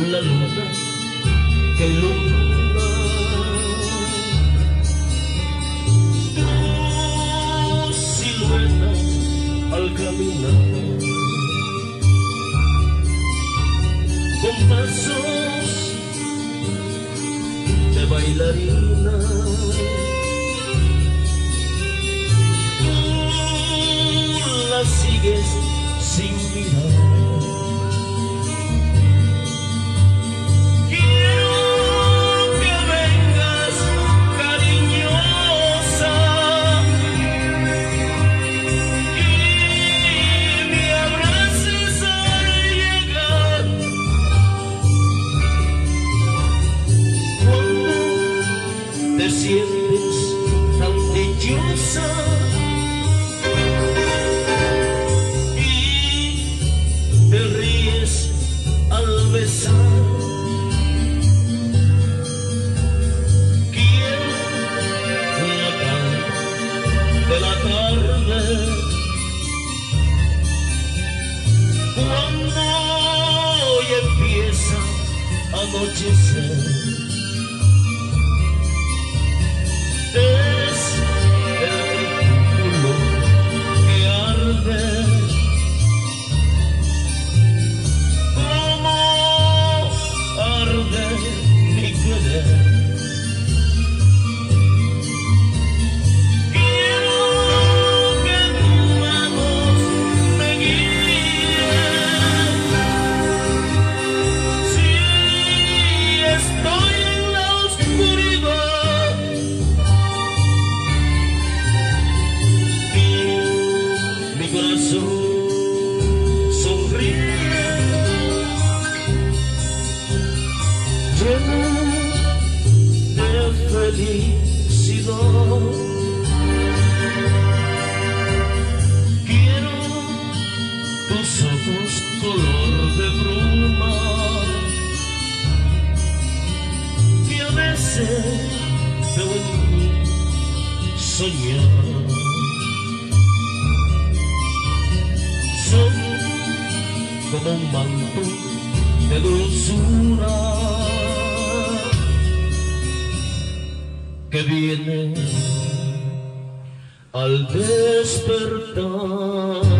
la luna que ilumina tu silueta al caminar, con pasos de bailarina. Tú la sigues sin mirar. Te sientes tan dichosa y te ríes al besar. Quiero la calma de la tarde cuando hoy empieza a anochecer. Es el crepúsculo que arde como arde mi querer. Quiero que tus manos me guíen. Si estoy en la oscuridad, mi corazón sonríe, lleno de felicidad. Quiero tus ojos color de bruma, que a veces veo en mí soñar. Son como un manto de dulzura que viene al despertar.